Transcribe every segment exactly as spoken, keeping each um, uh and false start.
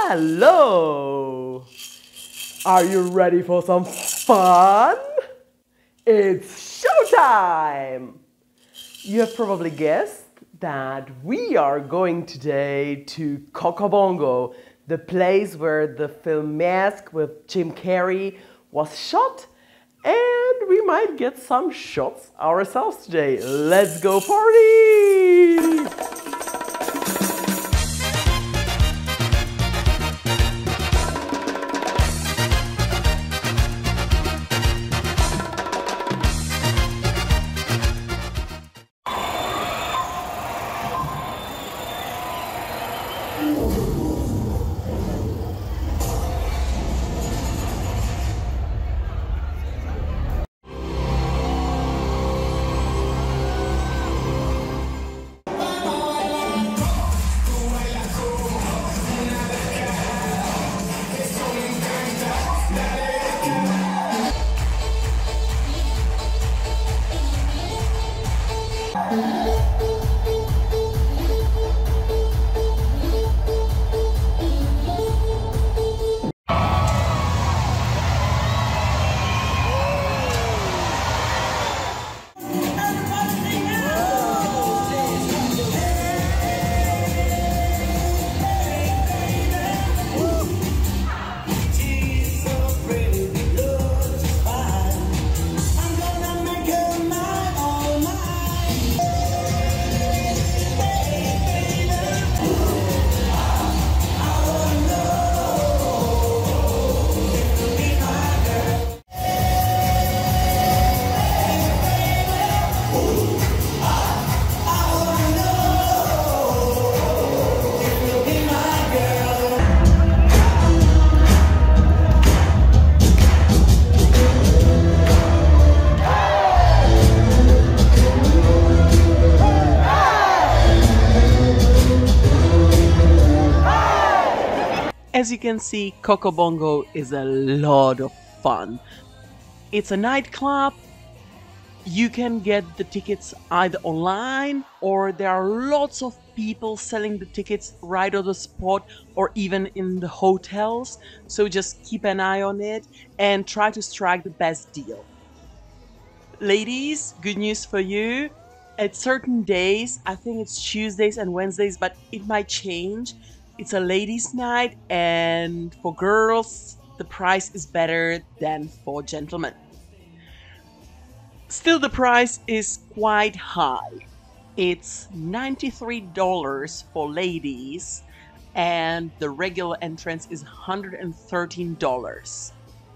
Hello! Are you ready for some fun? It's showtime! You have probably guessed that we are going today to Coco Bongo, the place where the film Mask with Jim Carrey was shot, and we might get some shots ourselves today. Let's go party! As you can see, Coco Bongo is a lot of fun. It's a nightclub. You can get the tickets either online, or there are lots of people selling the tickets right on the spot or even in the hotels. So just keep an eye on it and try to strike the best deal. Ladies, good news for you. At certain days, I think it's Tuesdays and Wednesdays, but it might change. It's a ladies' night, and for girls, the price is better than for gentlemen. Still, the price is quite high. It's ninety-three dollars for ladies, and the regular entrance is one hundred thirteen dollars.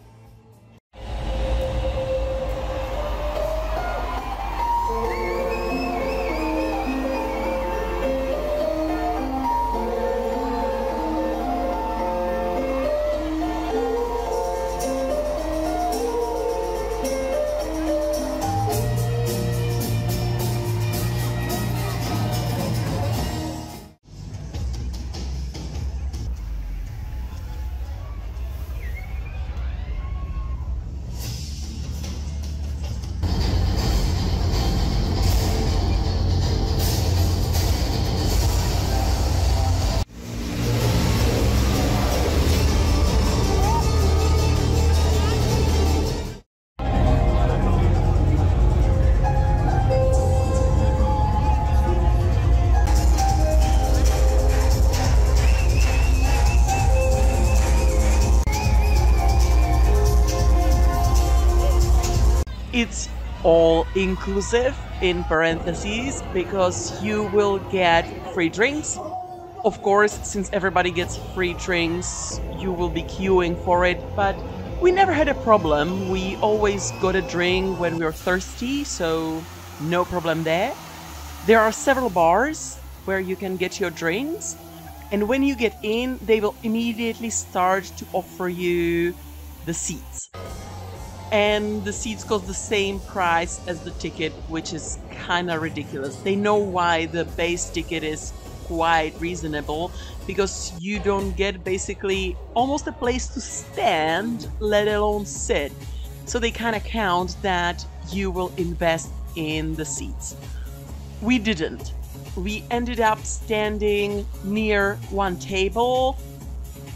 It's all inclusive in parentheses because you will get free drinks. Of course, since everybody gets free drinks, you will be queuing for it, but we never had a problem. We always got a drink when we were thirsty, so no problem there. There are several bars where you can get your drinks, and when you get in, they will immediately start to offer you the seats. And the seats cost the same price as the ticket, which is kind of ridiculous. They know why the base ticket is quite reasonable, because you don't get basically almost a place to stand, let alone sit. So they kind of count that you will invest in the seats. We didn't. We ended up standing near one table.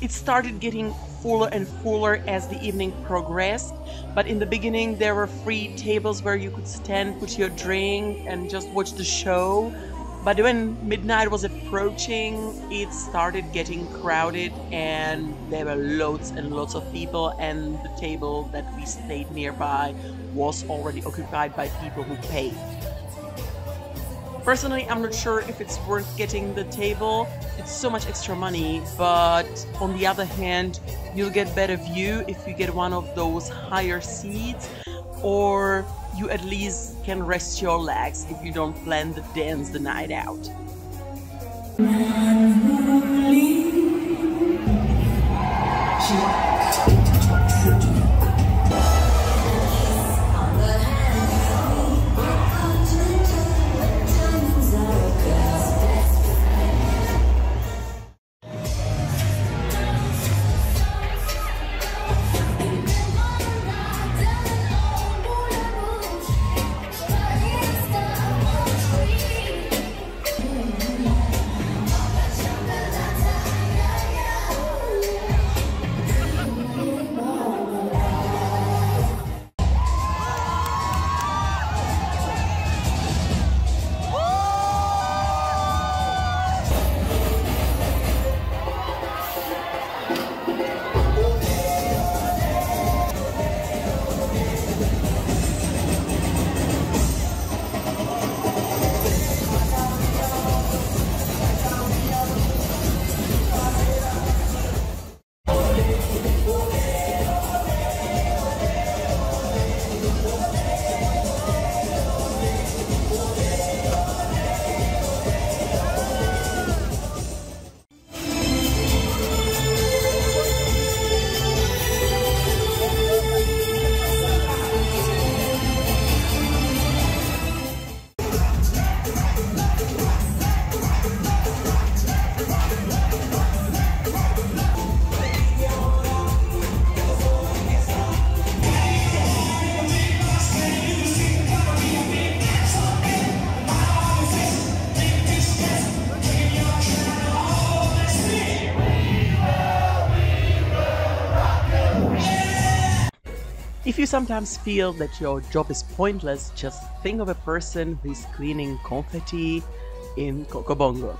It started getting fuller and fuller as the evening progressed, but in the beginning there were free tables where you could stand, put your drink, and just watch the show. But when midnight was approaching, it started getting crowded and there were loads and lots of people, and the table that we stayed nearby was already occupied by people who paid. Personally, I'm not sure if it's worth getting the table. It's so much extra money, but on the other hand, you'll get better view if you get one of those higher seats, or you at least can rest your legs if you don't plan to dance the night out. If you sometimes feel that your job is pointless, just think of a person who is cleaning confetti in Coco Bongo.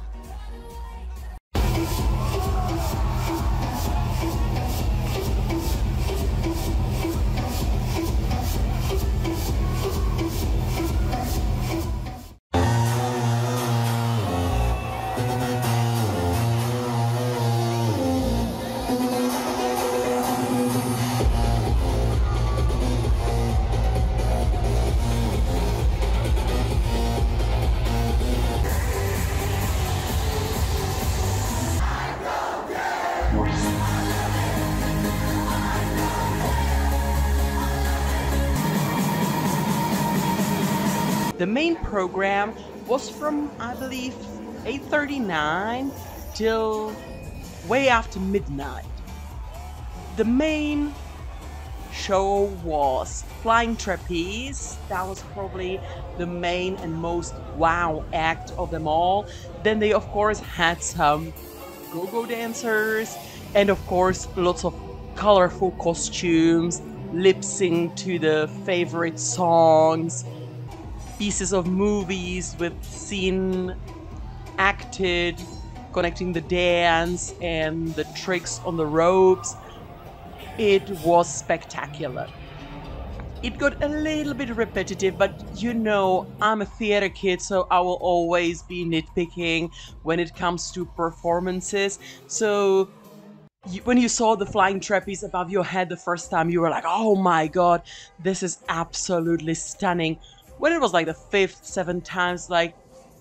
The main program was from, I believe, eight thirty-nine till way after midnight. The main show was Flying Trapeze. That was probably the main and most wow act of them all. Then they of course had some go-go dancers, and of course lots of colorful costumes, lip sync to the favorite songs, pieces of movies with scene acted, connecting the dance and the tricks on the ropes. It was spectacular. It got a little bit repetitive, but you know, I'm a theater kid, so I will always be nitpicking when it comes to performances. So you, when you saw the flying trapeze above your head the first time, you were like, oh my god, this is absolutely stunning. When it was like the fifth, seventh times, like,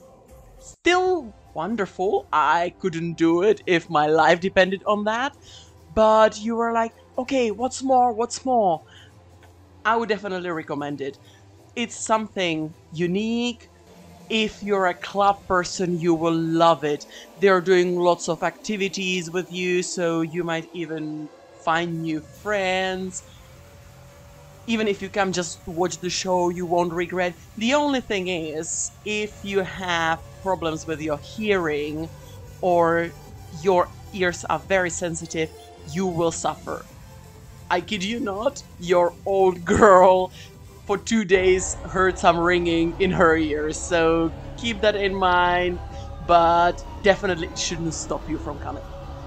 still wonderful. I couldn't do it if my life depended on that. But you were like, okay, what's more, what's more? I would definitely recommend it. It's something unique. If you're a club person, you will love it. They're doing lots of activities with you, so you might even find new friends. Even if you come just to watch the show, you won't regret. The only thing is, if you have problems with your hearing or your ears are very sensitive, you will suffer. I kid you not, your old girl for two days heard some ringing in her ears, so keep that in mind, but definitely it shouldn't stop you from coming.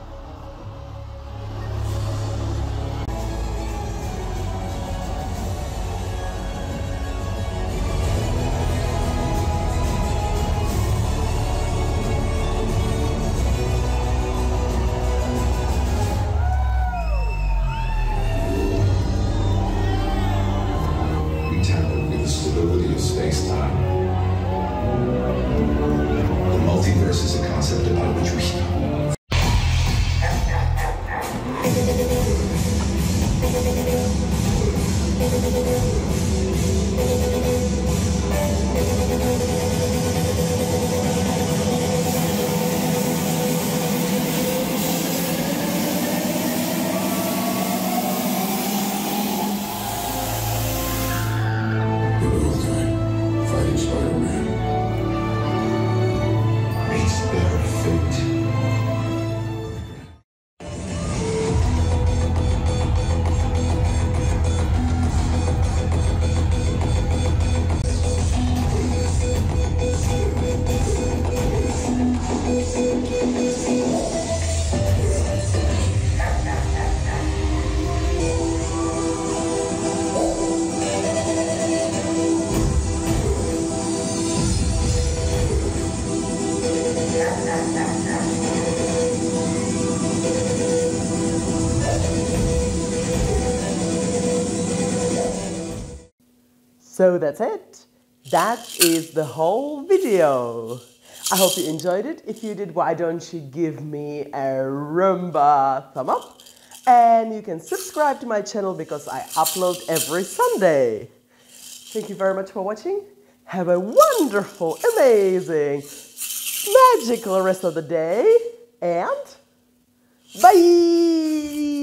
Space-time. The multiverse is a concept about which we So that's it. That is the whole video. I hope you enjoyed it. If you did, why don't you give me a Roomba thumb up? And you can subscribe to my channel because I upload every Sunday. Thank you very much for watching. Have a wonderful, amazing, magical rest of the day. And bye!